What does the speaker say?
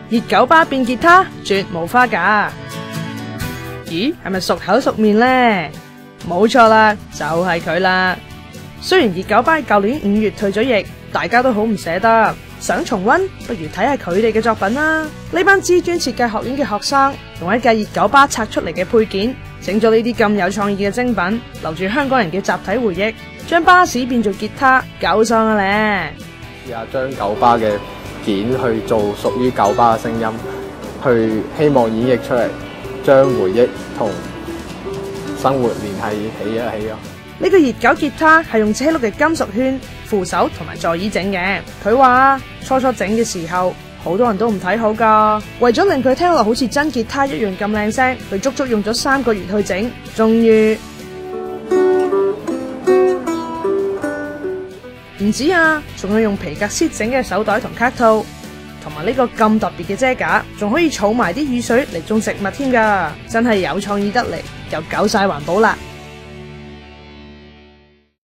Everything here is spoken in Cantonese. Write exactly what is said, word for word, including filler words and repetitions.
熱狗巴變吉他，絕無花假。咦，係咪熟口熟面呢？冇錯啦，就係佢啦。雖然熱狗巴舊年五月退咗役，大家都好唔捨得，想重溫，不如睇下佢哋嘅作品啦。呢班知專設計學院嘅學生，用一架熱狗巴拆出嚟嘅配件，整咗呢啲咁有創意嘅精品，留住香港人嘅集體回憶，將巴士變做吉他，夠爽啊咧！ 試下將九巴嘅件去做屬於九巴嘅聲音，去希望演繹出嚟，將回憶同生活聯繫起一起咯。 呢個熱狗吉他係用車轆嘅金屬圈、扶手同埋座椅整嘅。佢話初初整嘅時候，好多人都唔睇好噶。為咗令佢聽落好似真吉他一樣咁靚聲，佢足足用咗三個月去整，終於唔止啊，仲要用皮革絲整嘅手袋同卡套，同埋呢個咁特別嘅遮架，仲可以儲埋啲雨水嚟種植物添噶，真係有創意得嚟，又夠晒環保啦！